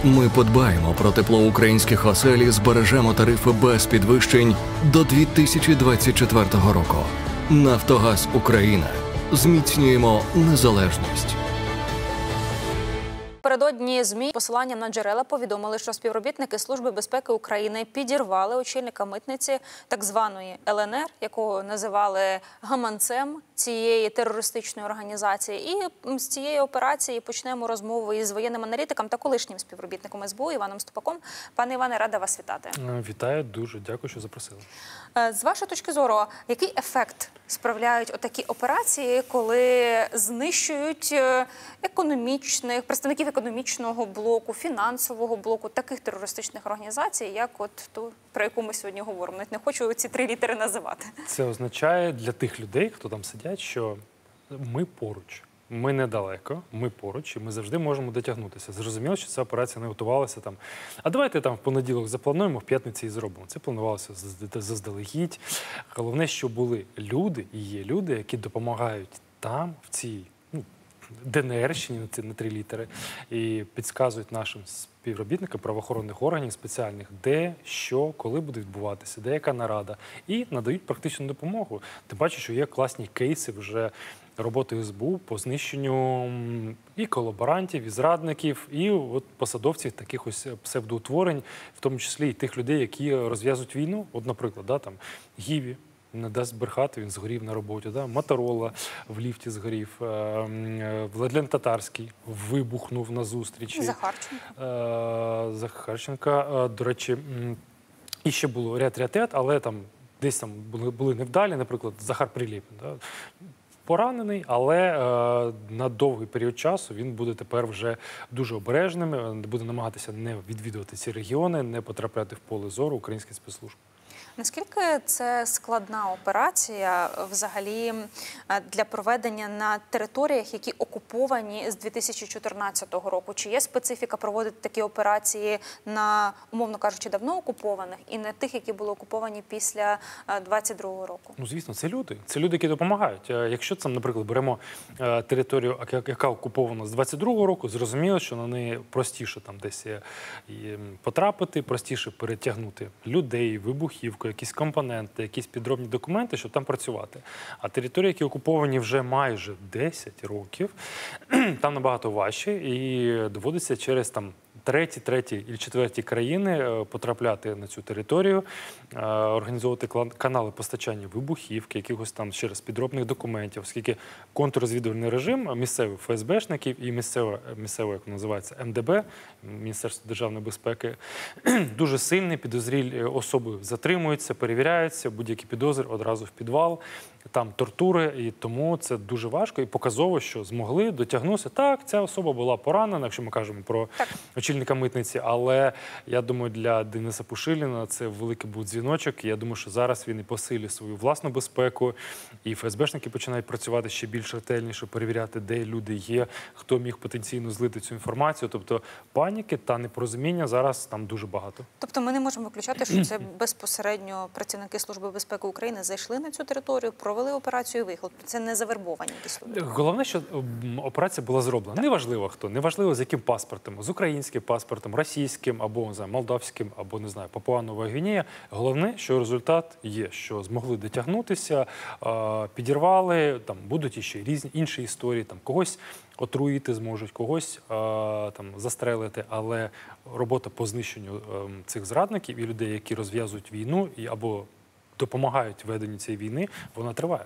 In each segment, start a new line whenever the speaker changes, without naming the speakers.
Ми подбаємо про тепло українських осель і збережемо тарифи без підвищень до 2024 року. Нафтогаз Україна. Зміцнюємо незалежність.
Напередодні ЗМІ посиланням на джерела повідомили, що співробітники Служби безпеки України підірвали очільника митниці так званої ЛНР, якого називали гаманцем цієї терористичної організації. І з цієї операції почнемо розмову із воєнним аналітиком та колишнім співробітником СБУ Іваном Ступаком. Пане Іване, рада вас вітати.
Вітаю, дуже дякую, що запросили.
З вашої точки зору, який ефект справляють отакі операції, коли знищують представників економічного блоку, фінансового блоку таких терористичних організацій, як от ту, про яку ми сьогодні говоримо? Навіть не хочу ці 3 літери називати.
Це означає для тих людей, хто там сидять, що ми поруч. Ми недалеко, ми поруч, і ми завжди можемо дотягнутися. Зрозуміло, що ця операція не готувалася там. А давайте там в понеділок заплануємо, в п'ятницю і зробимо. Це планувалося заздалегідь. Головне, що були люди, і є люди, які допомагають там, в цій ДНРщині, на 3 літери, і підказують нашим співробітникам правоохоронних органів спеціальних, де, що, коли буде відбуватися, де яка нарада, і надають практичну допомогу. Тим паче, що є класні кейси вже роботи СБУ по знищенню і колаборантів, і зрадників, і от посадовців таких ось псевдоутворень, в тому числі і тих людей, які розв'язують війну. От, наприклад, там Гіві не дасть брехати, він згорів на роботі. Моторола в ліфті згорів. Владлен Татарський вибухнув на зустрічі. Захарченка. До речі, і ще було ряд, але там десь там були невдалі, наприклад, Захар Прилєпін. Поранений, але на довгий період часу він буде тепер вже дуже обережним, буде намагатися не відвідувати ці регіони, не потрапляти в поле зору українських спецслужб.
Наскільки це складна операція взагалі для проведення на територіях, які окуповані з 2014 року? Чи є специфіка проводити такі операції на, умовно кажучи, давно окупованих і на тих, які були окуповані після 2022 року?
Ну, звісно, це люди. Це люди, які допомагають. Якщо це, наприклад, беремо територію, яка окупована з 2022 року, зрозуміло, що на неї простіше там десь потрапити, простіше перетягнути людей, вибухівку, якісь компоненти, якісь підробні документи, щоб там працювати. А території, які окуповані вже майже 10 років, там набагато важче і доводиться через там треті і четверті країни потрапляти на цю територію, організовувати канали постачання вибухівки, якихось там ще раз підробних документів, оскільки контррозвідувальний режим місцевих ФСБшників і місцевого, як називається, МДБ, Міністерство державної безпеки, дуже сильний, підозрілі особи затримуються, перевіряються, будь-які підозри одразу в підвал, там тортури, і тому це дуже важко і показово, що змогли дотягнутися. Так, ця особа була поранена, якщо ми кажемо про очільника митниці, але я думаю, для Дениса Пушиліна це великий був дзвіночок, і я думаю, що зараз він і посилює свою власну безпеку, і ФСБшники починають працювати ще більш ретельніше, перевіряти, де люди є, хто міг потенційно злити цю інформацію. Тобто паніки та непорозуміння зараз там дуже багато.
Тобто ми не можемо виключати, що це безпосередньо працівники Служби безпеки України зайшли на цю територію, провели операцію і виїхали. Це не завербовані якісь люди.
Головне, що операція була зроблена. Неважливо хто, неважливо з яким паспортом, з українським паспортом, російським, або не знаю, молдавським, або не знаю, Папуа-Нова Гвінея. Головне, що результат є, що змогли дотягнутися, підірвали, там будуть іще різні інші історії, там когось отруїти зможуть, когось там застрелити, але робота по знищенню цих зрадників і людей, які розв'язують війну або допомагають веденню цієї війни, вона триває.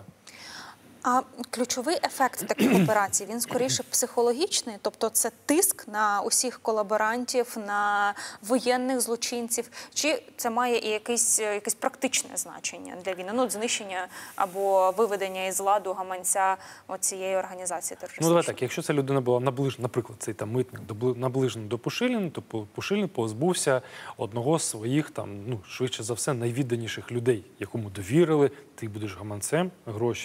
А ключовий ефект таких операцій, він скоріше психологічний? Тобто це тиск на усіх колаборантів, на воєнних злочинців? Чи це має і якесь практичне значення для війни? Ну, знищення або виведення із ладу гаманця цієї організації терористичної?
Ну, давай так, якщо ця людина була наближена, наприклад, цей там митник наближений до Пушиліна, то Пушилін позбувся одного з своїх, там, швидше за все, найвідданіших людей, якому довірили, ти будеш гаманцем, гроші всі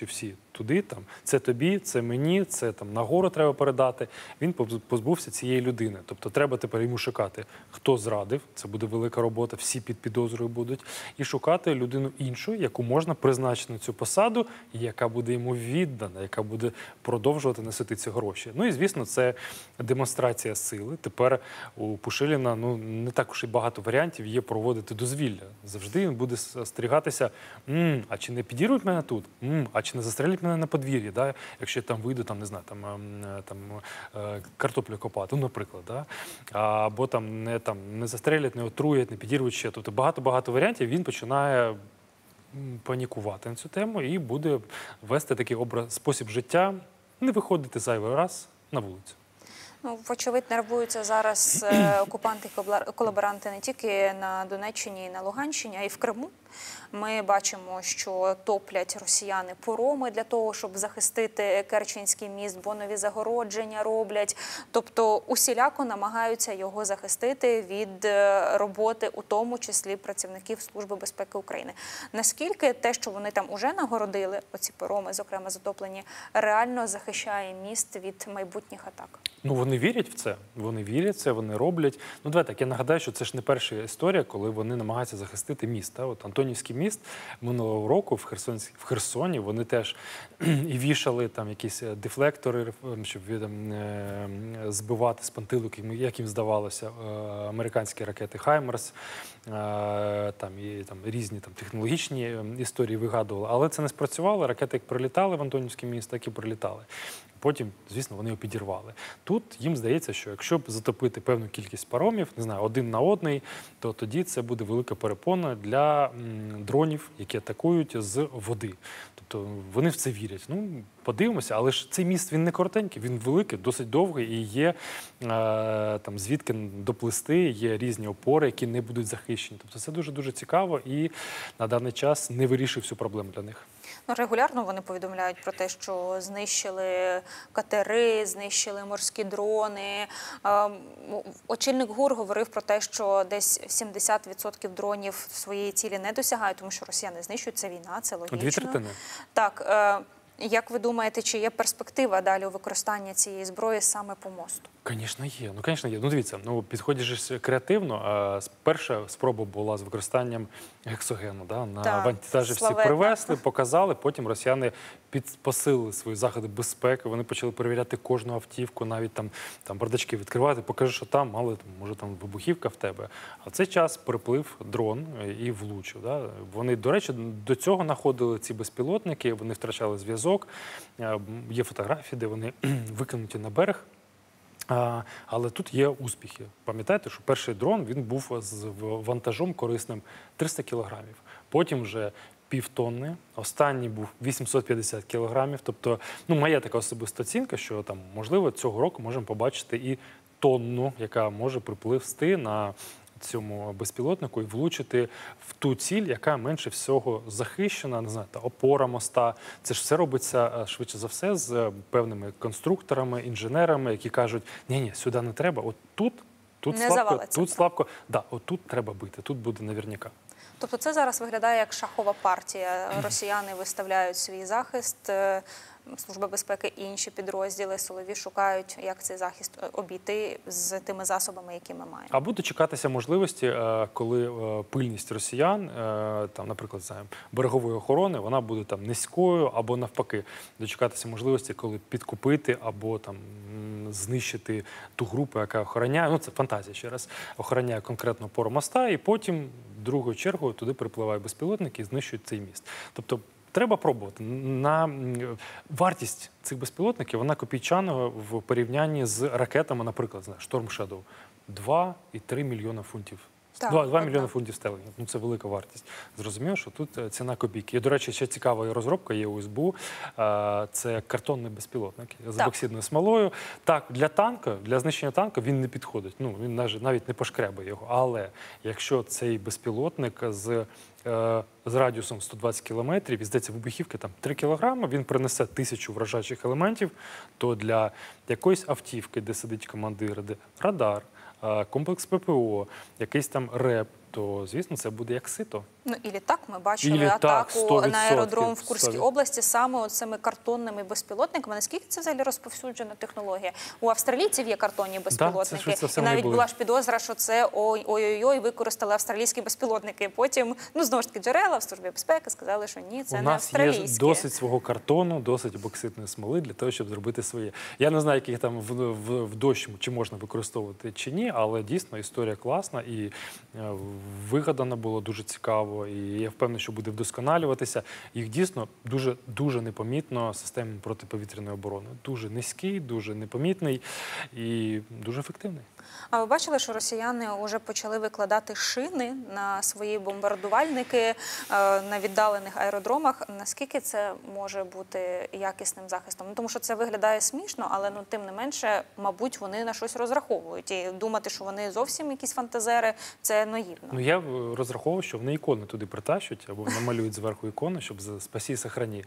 туди, там, це тобі, це мені, це там нагору треба передати. Він позбувся цієї людини. Тобто треба тепер йому шукати, хто зрадив, це буде велика робота, всі під підозрою будуть, і шукати людину іншу, яку можна призначити на цю посаду, і яка буде йому віддана, яка буде продовжувати носити ці гроші. Ну і, звісно, це демонстрація сили. Тепер у Пушиліна не так уж і багато варіантів є проводити дозвілля. Завжди він буде стерігатися, а чи не підірвуть мене тут? А чи не застрелять мене на подвір'ї? Да? Якщо я там вийду, там, не знаю, картоплю копати, наприклад. Да? Або не застрелять, не отруять, не підірвуть ще. Тобто багато-багато варіантів. Він починає панікувати на цю тему і буде вести такий спосіб життя, не виходити зайвий раз на вулицю.
Ну, вочевидь, нервуються зараз окупанти і колаборанти не тільки на Донеччині і на Луганщині, а й в Криму. Ми бачимо, що топлять росіяни пороми для того, щоб захистити Керченський міст, бо нові загородження роблять. Тобто усіляко намагаються його захистити від роботи, у тому числі працівників Служби безпеки України. Наскільки те, що вони там уже нагородили, оці пороми, зокрема затоплені, реально захищає міст від майбутніх атак?
Ну, вони вірять в це, вони роблять. Ну, давайте так, я нагадаю, що це ж не перша історія, коли вони намагаються захистити міст. От Антонівський міст минулого року в Херсоні, вони теж і вішали там якісь дефлектори, щоб збивати з пантелику, як їм здавалося, американські ракети «Хаймерс», і різні технологічні історії вигадували. Але це не спрацювало, ракети як прилітали в Антонівське місто, так і прилітали. Потім, звісно, вони його підірвали. Тут їм здається, що якщо б затопити певну кількість паромів, не знаю, один на одний, то тоді це буде велика перепона для дронів, які атакують з води. Тобто вони в це вірять. Ну, подивимося, але ж цей міст, він не коротенький, він великий, досить довгий і є звідки доплисти, є різні опори, які не будуть захищені. Тобто це дуже-дуже цікаво і на даний час не вирішив всю проблему для них.
Ну, регулярно вони повідомляють про те, що знищили катери, знищили морські дрони. Очільник ГУР говорив про те, що десь 70% дронів своєї цілі не досягають, тому що росіяни знищують, це війна, це логічно.
2/3.
Так. Як ви думаєте, чи є перспектива далі у використанні цієї зброї саме по мосту?
Звісно, є. Ну, дивіться, підходиш креативно. Перша спроба була з використанням гексогену. Да? На вантажі всі привезли, показали, потім росіяни посилили свої заходи безпеки, вони почали перевіряти кожну автівку, навіть там бардачки відкривати, покажи, що там, але може там вибухівка в тебе. А в цей час приплив дрон і влучив. Да? Вони, до речі, до цього знаходили ці безпілотники, вони втрачали зв'язок, є фотографії, де вони викинуті на берег. Але тут є успіхи. Пам'ятаєте, що перший дрон, він був з вантажом корисним 300 кілограмів. Потім вже півтонни, останній був 850 кілограмів. Тобто, моя така особиста оцінка, що можливо, цього року можемо побачити і тонну, яка може припливсти на цьому безпілотнику і влучити в ту ціль, яка менше всього захищена, не знаю, опора моста. Це ж все робиться швидше за все з певними конструкторами, інженерами, які кажуть, ні, сюди не треба, от тут слабко, отут треба бити, тут буде наверняка.
Тобто це зараз виглядає як шахова партія. Росіяни виставляють свій захист, Служба безпеки і інші підрозділи силові шукають, як цей захист обійти з тими засобами, які ми маємо.
Або дочекатися можливості, коли пильність росіян, наприклад, берегової охорони, вона буде низькою, або навпаки, дочекатися можливості, коли підкупити або знищити ту групу, яка охороняє, це фантазія ще раз, охороняє конкретно опору моста, і потім другою чергою туди припливають безпілотники і знищують цей міст. Тобто треба пробувати. Вартість цих безпілотників, вона копійчана в порівнянні з ракетами, наприклад, Storm Shadow. 2,3 мільйона фунтів. 2 мільйони фунтів стерлингів. Це велика вартість. Зрозуміло, що тут ціна копійки. І, до речі, ще цікава розробка є у СБУ. Це картонний безпілотник з епоксидною смолою. Так, для знищення танка він не підходить. Він навіть не пошкребає його. Але якщо цей безпілотник з радіусом 120 кілометрів, і, здається, вибухівки 3 кілограми, він принесе 1000 вражаючих елементів, то для якоїсь автівки, де сидить командир, де радар, комплекс ППО, якийсь РЕП, то, звісно, це буде як сито.
Ну і літак, ми бачили
І літак,
атаку
100%,
на аеродром в Курській
100%.
області саме цими картонними безпілотниками. Наскільки це взагалі розповсюджена технологія? У австралійців є картонні безпілотники.
швидше за все
І
вони
навіть
були.
була ж підозра, що це ой-ой-ой, використали австралійські безпілотники. Потім, знову ж таки, джерела в Службі безпеки сказали, що ні, це
У
не
нас є
австралійські.
досить свого картону, досить бокситної смоли для того, щоб зробити своє. Я не знаю, яких там в дощ чи можна використовувати чи ні, але дійсно історія класна і вигадана було дуже цікаво. І я впевнений, що буде вдосконалюватися. Їх дійсно дуже непомітно системі протиповітряної оборони. Дуже низький, дуже непомітний і дуже ефективний.
А ви бачили, що росіяни вже почали викладати шини на свої бомбардувальники на віддалених аеродромах? Наскільки це може бути якісним захистом? Тому що це виглядає смішно, але тим не менше, мабуть, вони на щось розраховують. І думати, що вони зовсім якісь фантазери, це наївно.
Я розраховував, що вони ікони туди притащать або намалюють зверху ікони, щоб спасі і сохрані.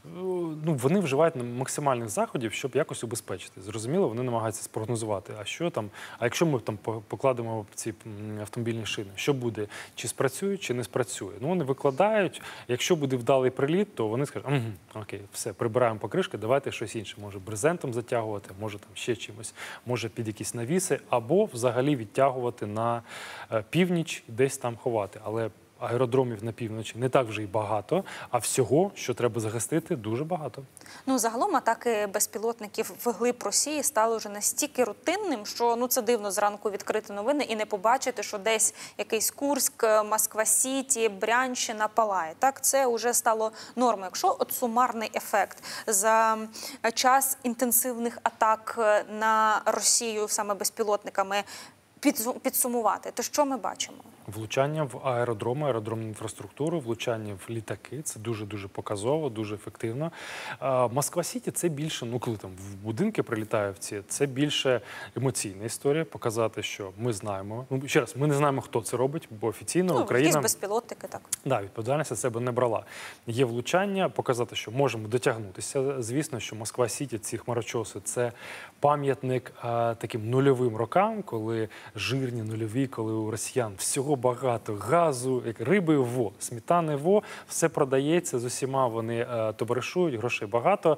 Вони вживають максимальних заходів, щоб якось убезпечити. Зрозуміло, вони намагаються спрогнозувати, а що там, а якщо ми там покладемо ці автомобільні шини, що буде? Чи спрацює, чи не спрацює? Вони викладають, якщо буде вдалий приліт, то вони скажуть, окей, все, прибираємо покришки, давайте щось інше. Може брезентом затягувати, може там ще чимось, може під якісь навіси, або взагалі відтягувати на північ і десь там ховати. Але аеродромів на півночі не так вже й багато, а всього, що треба захистити, дуже багато.
Загалом атаки безпілотників вглиб Росії стали вже настільки рутинним, що це дивно зранку відкрити новини і не побачити, що десь якийсь Курськ, Москва-Сіті, Брянщина палає. Так, це вже стало нормою. Якщо сумарний ефект за час інтенсивних атак на Росію саме безпілотниками підсумувати, то що ми бачимо?
Влучання в аеродроми, аеродромну інфраструктуру, влучання в літаки – це дуже-дуже показово, дуже ефективно. Москва-Сіті – це більше, коли там в будинки прилітають це більше емоційна історія, показати, що ми знаємо. Ще раз, ми не знаємо, хто це робить, бо офіційно Україна…
Якісь безпілотники, так.
Да, відповідальність за себе не брала. Є влучання, показати, що можемо дотягнутися. Звісно, що Москва-Сіті, ці хмарочоси – це пам'ятник таким нульовим рокам, коли жирні нульові, коли у росіян всього багато, газу, як риби сметани все продається, з усіма вони товаришують, грошей багато.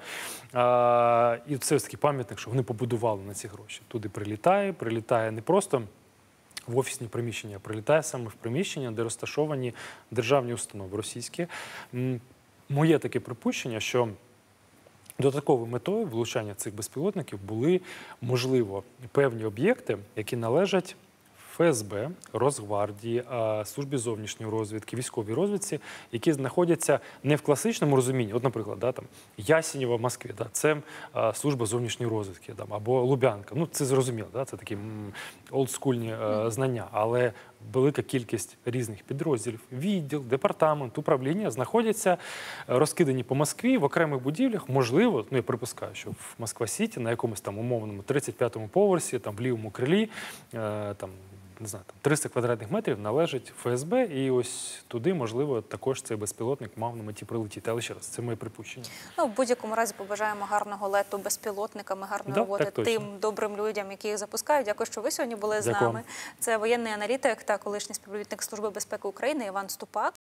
І це ось такий пам'ятник, що вони побудували на ці гроші. Туди прилітає не просто в офісні приміщення, а прилітає саме в приміщення, де розташовані державні установи російські. Моє таке припущення, що додатковою метою влучання цих безпілотників були, можливо, певні об'єкти, які належать ФСБ, Росгвардії, Службі зовнішньої розвідки, військовій розвідці, які знаходяться не в класичному розумінні. От, наприклад, Ясенєво в Москві, це Служба зовнішньої розвідки, або Лубянка. Це зрозуміло, це такі олдскульні знання, але велика кількість різних підрозділів, відділ, департамент, управління знаходяться розкидані по Москві в окремих будівлях. Можливо, я припускаю, що в Москва-Сіті на якомусь там умовному 35-му поверсі, в лівому крилі, 300 квадратних метрів належить ФСБ, і ось туди, можливо, також цей безпілотник мав на меті прилетіти. Але ще раз, це моє припущення.
В будь-якому разі побажаємо гарного лету безпілотниками, гарної роботи тим добрим людям, які їх запускають. Дякую, що ви сьогодні були з нами. Це воєнний аналітик та колишній співробітник Служби безпеки України Іван Ступак.